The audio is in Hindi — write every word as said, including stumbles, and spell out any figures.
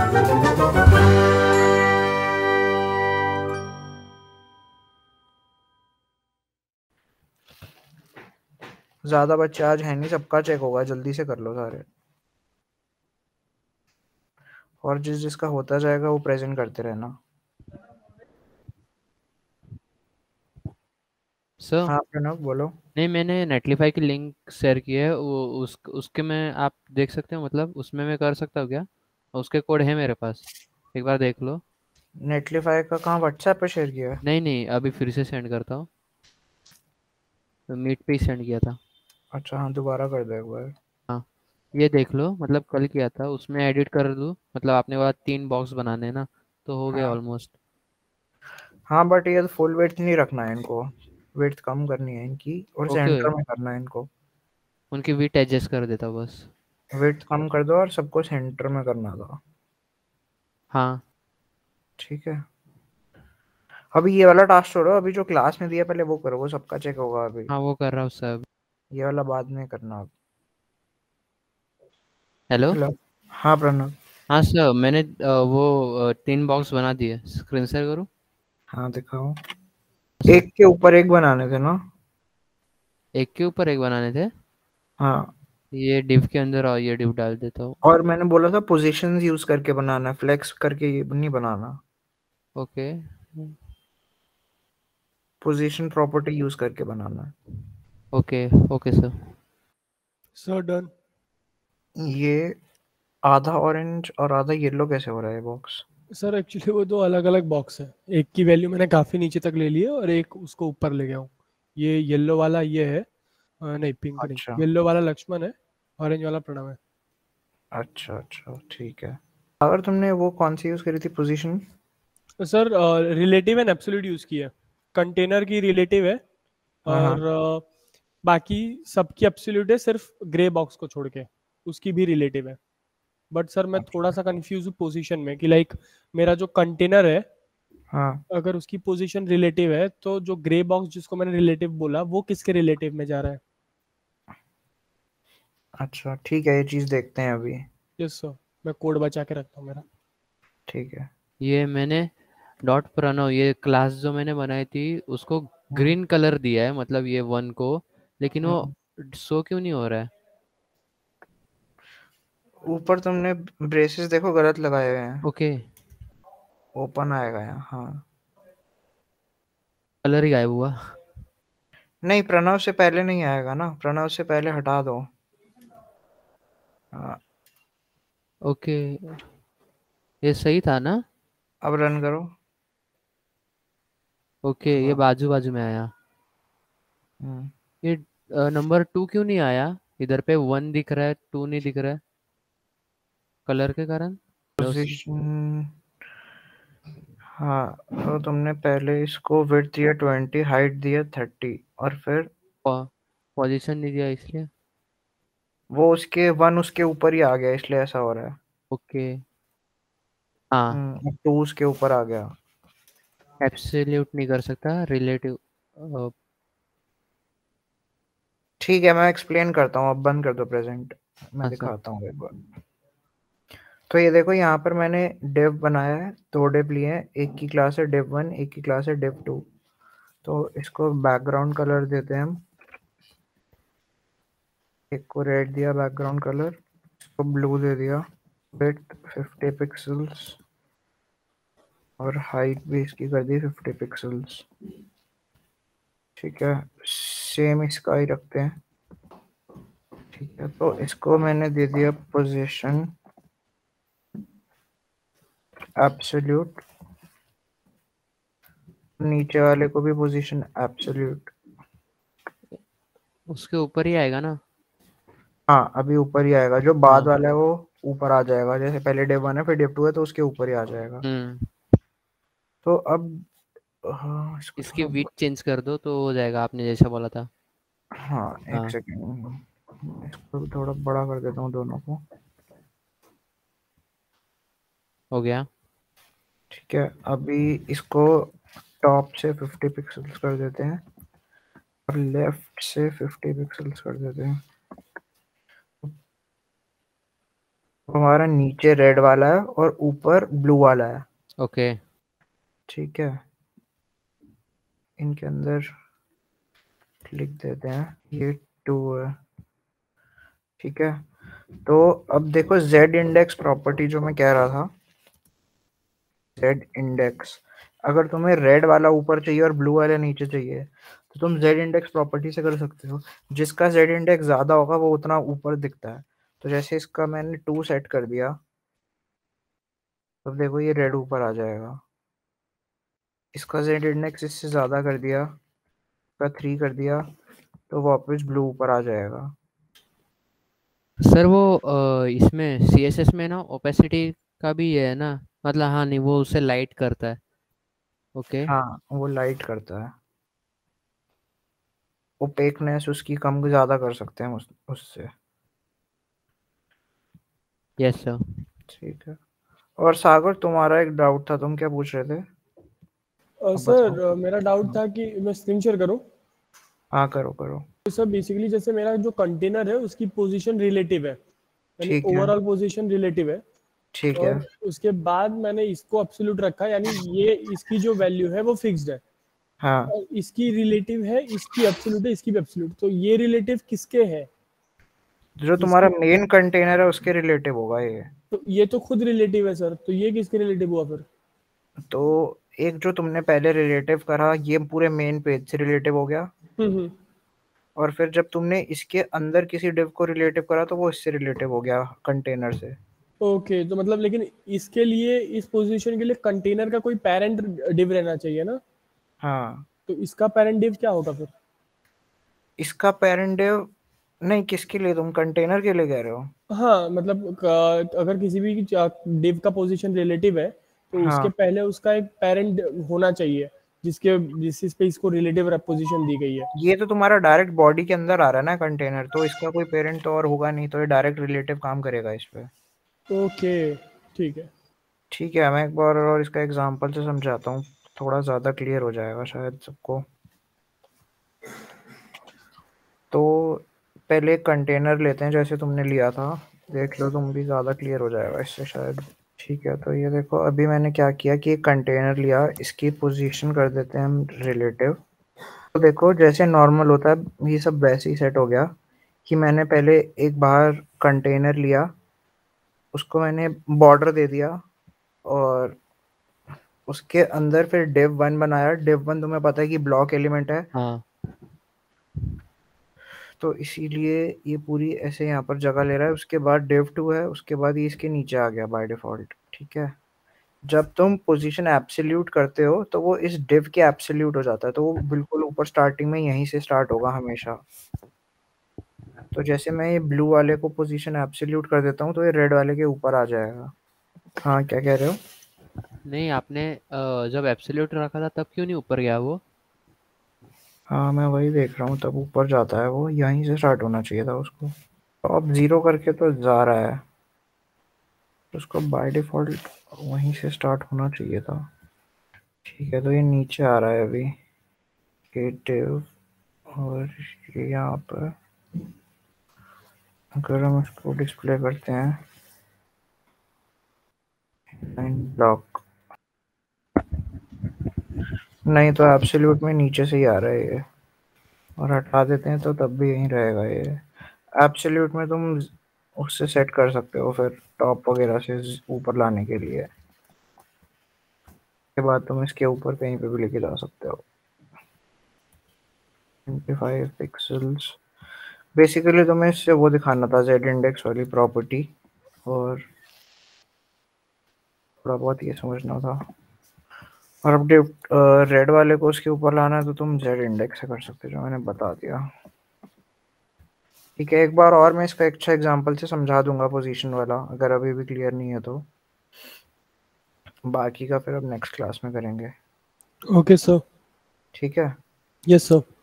ज्यादा बच्चे आज है नहीं, सबका चेक होगा, जल्दी से कर लो सारे। और जिस जिसका होता जाएगा वो प्रेजेंट करते रहना। सर हाँ प्रणव बोलो। नहीं, मैंने नेटलीफाई की लिंक शेयर की है, वो उस उसके में आप देख सकते हो, मतलब उसमें मैं कर सकता हूँ क्या? उसके कोड है मेरे पास, एक बार देख लो। नेटलीफाई का कहाँ, व्हाट्सएप पे शेयर किया है? नहीं नहीं, अभी फिर से सेंड करता हूँ, तो मीट पे ही सेंड किया था। अच्छा हाँ, दोबारा कर दो एक बार। हाँ, ये देख लो, मतलब कल किया था, उसमें एडिट कर दूँ, मतलब आपने बोला तीन बॉक्स बनाने हैं ना, तो हो गया हाँ ऑलमोस्ट। हाँ, बट ये तो फुल वेट नहीं रखना है इनको, वेट कम करनी है इनकी, और ओके, सेंटर में करना है इनको। उनकी विट एडजस्ट कर देता हूँ बस। वेट कम कर दो और सबको सेंटर में करना था। हाँ ठीक है, अभी ये वाला टास्क छोड़ो, अभी जो क्लास में दिया पहले वो करो, वो सबका चेक होगा अभी। हाँ, वो कर रहा हूँ सब। ये वाला बाद में करना अब। हेलो। हेलो। हाँ प्रणव। हाँ सर, मैंने अ, वो अ, तीन बॉक्स बना दिए, स्क्रीन शेयर करूँ? हाँ दिखाओ। सर, एक के ऊपर एक बनाने थे ना? एक के ऊपर एक बनाने थे। हाँ, ये डिव के अंदर, और ये डिव डाल देता हूँ। और मैंने बोला था पोजीशंस यूज करके बनाना, फ्लेक्स करके ये नहीं बनाना। ओके। पोजीशन प्रॉपर्टी यूज करके बनाना है। Okay. Okay sir. Sir done. ये आधा ऑरेंज और आधा येलो कैसे हो रहा है बॉक्स? सर एक्चुअली वो दो अलग अलग बॉक्स है, एक की वैल्यू मैंने काफ़ी नीचे तक ले ली है और एक उसको ऊपर ले गया हूँ। ये येलो वाला ये है, अ, नहीं पिंक नहीं, अच्छा येलो वाला लक्ष्मण है, ऑरेंज वाला प्रणव है। अच्छा अच्छा, ठीक है। अगर तुमने वो कौन सी यूज करी थी पोजीशन? तो sir relative and absolute use की है। कंटेनर की रिलेटिव है, हाँ हाँ। और अ, बाकी सबकी एब्सोल्यूट है, सिर्फ ग्रे बॉक्स को छोड़ के उसकी भी रिलेटिव है। बट सर मैं थोड़ा अच्छा। सा कंफ्यूज हूँ पोजीशन में कि लाइक मेरा जो कंटेनर है, हाँ। अगर उसकी पोजीशन रिलेटिव है तो जो ग्रे बॉक्स जिसको मैंने रिलेटिव बोला वो किसके रिलेटिव में जा रहा है? अच्छा ठीक है, ये चीज देखते हैं अभी। यस सर, मैं कोड बचा के रखता हूँ मेरा। ठीक है। ये मैंने डॉट प्रणव, ये क्लास जो मैंने बनाई थी उसको हम्म, ग्रीन कलर दिया है, मतलब ये वन को, लेकिन वो हम्म। शो क्यों नहीं हो रहा है? ऊपर तुमने ब्रेसेस देखो गलत लगाए हुए हैं। ओके। ओपन आएगा यहाँ, हाँ। कलर ही गायब हुआ। नहीं, प्रणव से पहले नहीं आएगा ना, प्रणव से पहले हटा दो। हाँ। ओके, ये सही था ना? अब रन करो। ओके, ये हाँ। बाजू बाजू में आया। हम्म। ये नंबर टू क्यों नहीं आया? इधर पे वन दिख रहा है, टू नहीं दिख रहा है, कलर के कारण। Hello sir. पोजीशन। हाँ, तो तुमने पहले इसको विड्थ दिया ट्वेंटी, हाइट दिया थर्टी, और फिर पोजीशन नहीं दिया इसलिए। वो उसके वन उसके ऊपर ही आ गया, इसलिए ऐसा हो रहा है। ओके। हाँ, हम्म, टू उसके ऊपर आ गया। एब्सोल्यूट नहीं कर सकता, रिलेटिव। ठीक है, मैं एक्सप्लेन करता हूँ, अब बंद कर दो प्रेजेंट। मैं हाँ सर। दिखाता हूँ एक बार। तो ये देखो, यहाँ पर मैंने डेव बनाया है, दो डेव लिए हैं, एक की क्लास है डेव वन, एक की क्लास है डेव टू। तो इसको बैकग्राउंड कलर देते हैं हम। एक को रेड दिया बैकग्राउंड कलर, इसको ब्लू दे दिया, विड्थ फिफ्टी पिक्सल्स, और हाइट भी इसकी कर दी फिफ्टी पिक्सल्स। ठीक है, सेम इसका ही रखते हैं। ठीक है, तो इसको मैंने दे दिया पोजीशन एब्सोल्यूट, नीचे वाले को भी पोजीशन एब्सोल्यूट। उसके ऊपर ही आएगा ना? हाँ, अभी ऊपर ही आएगा, जो बाद हाँ। वाला है वो ऊपर आ जाएगा, जैसे पहले डेव वन है फिर डेव टू है तो उसके ऊपर ही आ जाएगा। हम्म। तो अब हाँ, इसको इसकी थोड़ा विथ ब- चेंज कर दो तो हो जाएगा, आपने जैसा बोला था। हाँ एक हाँ, सेकेंड, इसको भी थोड़ा बड़ा कर देता हूँ दोनों को। हो गया। ठीक है, अभी इसको टॉप से फिफ्टी पिक्सल्स कर देते हैं, और लेफ्ट से फिफ्टी पिक्सल्स कर देते हैं। हमारा नीचे रेड वाला है और ऊपर ब्लू वाला है। ओके ठीक है, इनके अंदर लिख देते हैं ये टू है। ठीक है, तो अब देखो जेड इंडेक्स प्रॉपर्टी जो मैं कह रहा था, जेड इंडेक्स, अगर तुम्हें रेड वाला ऊपर चाहिए और ब्लू वाला नीचे चाहिए तो तुम जेड इंडेक्स प्रॉपर्टी से कर सकते हो। जिसका जेड इंडेक्स ज्यादा होगा वो उतना ऊपर दिखता है। तो जैसे इसका मैंने टू सेट कर दिया, अब देखो ये रेड ऊपर आ जाएगा। इसका जेड इंडेक्स इससे ज्यादा कर दिया, इसका थ्री कर दिया, तो वापस ब्लू ऊपर आ जाएगा। सर वो अ, इसमें सी एस एस में ना ओपेसिटी का भी ये है ना, मतलब हाँ नहीं वो उसे लाइट करता है। ओके हाँ, वो लाइट करता है, ओपेकनेस उसकी कम ज्यादा कर सकते हैं उस, उससे। Yes sir. ठीक है, और सागर तुम्हारा एक डाउट था, तुम क्या पूछ रहे थे? अ, अब बताओ। सर अ, मेरा डाउट था कि मैं स्क्रीन शेयर करूं। हाँ करो करो। तो सर बेसिकली जैसे मेरा जो कंटेनर है उसकी पोजीशन रिलेटिव है, यानी ठीक है। ओवरऑल पोजीशन रिलेटिव है। ठीक है। और उसके बाद मैंने इसको एब्सोल्यूट रखा, यानी ये इसकी जो वैल्यू है वो फिक्स्ड है। हाँ, और इसकी रिलेटिव है, इसकी एब्सोल्यूट है, इसकी भी एब्सोल्यूट। तो ये रिलेटिव किसके है? जो तुम्हारा जिसकी मेन कंटेनर है उसके रिलेटिव होगा ये। तो ये तो खुद रिलेटिव है सर, तो ये किसके रिलेटिव हुआ फिर? तो एक जो तुमने पहले रिलेटिव करा, ये पूरे मेन पेज से रिलेटिव हो गया। हम्म हम्म और फिर जब तुमने इसके अंदर किसी डिव को रिलेटिव करा तो वो इससे रिलेटिव हो गया, कंटेनर से। ओके, तो मतलब लेकिन इसके लिए, इस पोजीशन के लिए कंटेनर का कोई पेरेंट डिव रहना चाहिए ना? हाँ, तो इसका पेरेंट डिव क्या होगा फिर? इसका पेरेंट डिव नहीं, किसके लिए, तुम कंटेनर के लिए कह रहे हो? हाँ मतलब क- अगर किसी भी डिव का पोजीशन रिलेटिव है तो उसके हाँ, पहले उसका एक पेरेंट होना चाहिए, जिसके जिस पे इसको रिलेटिव पोजीशन दी गई है। ये तो तुम्हारा डायरेक्ट बॉडी के अंदर आ रहा है ना कंटेनर, तो इसका कोई पेरेंट तो और होगा नहीं, तो ये डायरेक्ट रिलेटिव काम करेगा इस पे। ओके ठीक है। ठीक है, मैं एक बार और इसका एग्जांपल से समझाता हूँ, थोड़ा ज़्यादा क्लियर हो जाएगा शायद सबको। तो पहले एक कंटेनर लेते हैं जैसे तुमने लिया था, देख लो तुम भी, ज़्यादा क्लियर हो जाएगा इससे शायद। ठीक है, तो ये देखो अभी मैंने क्या किया कि एक कंटेनर लिया, इसकी पोजीशन कर देते हैं हम रिलेटिव। तो देखो जैसे नॉर्मल होता है ये सब वैसे ही सेट हो गया कि मैंने पहले एक बाहर कंटेनर लिया, उसको मैंने बॉर्डर दे दिया, और उसके अंदर फिर डिव वन बनाया। डिव वन तुम्हें पता है कि ब्लॉक एलिमेंट है, हाँ तो इसीलिए ये पूरी ऐसे यहाँ पर जगह ले रहा है। उसके बाद डिव टू है, उसके बाद ये इसके नीचे आ गया बाय डिफॉल्ट। ठीक है, जब तुम पोजीशन एब्सोल्यूट करते हो तो वो इस डिव के एब्सोल्यूट हो जाता है, तो वो बिल्कुल ऊपर स्टार्टिंग में यहीं से स्टार्ट होगा हमेशा। तो जैसे मैं ये ब्लू वाले को पोजीशन एब्सोल्यूट कर देता हूँ तो ये रेड वाले के ऊपर आ जाएगा। हाँ, क्या कह रहे हो? नहीं आपने अ, जब एब्सोल्यूट रखा था तब क्यों नहीं ऊपर गया वो? हाँ, मैं वही देख रहा हूँ, तब ऊपर जाता है वो, यहीं से स्टार्ट होना चाहिए था उसको। तो अब जीरो करके तो जा रहा है, तो उसको बाय डिफॉल्ट वहीं से स्टार्ट होना चाहिए था। ठीक है, तो ये नीचे आ रहा है अभी, क्रिएटिव, और ये यहाँ पर अगर हम इसको डिस्प्ले करते हैं, लाइन ब्लॉक, नहीं तो एब्सोल्यूट में नीचे से ही आ रहा है ये, और हटा देते हैं तो तब भी यहीं रहेगा ये। एब्सोल्यूट में तुम उससे सेट कर सकते हो फिर टॉप वगैरह से ऊपर लाने के लिए, के बाद तुम इसके ऊपर कहीं पे भी लेके जा सकते हो। ट्वेंटी फाइव पिक्सल्स, बेसिकली तुम्हें इससे वो दिखाना था, जेड इंडेक्स वाली प्रॉपर्टी, और थोड़ा बहुत ये समझना था। और अपडेट रेड वाले को उसके ऊपर लाना है तो तुम जेड इंडेक्स से कर सकते हो, जो मैंने बता दिया। ठीक है, एक बार और मैं इसका अच्छा एग्जांपल से समझा दूंगा पोजीशन वाला, अगर अभी भी क्लियर नहीं है तो। बाकी का फिर अब नेक्स्ट क्लास में करेंगे। Okay sir. ठीक है। Yes sir.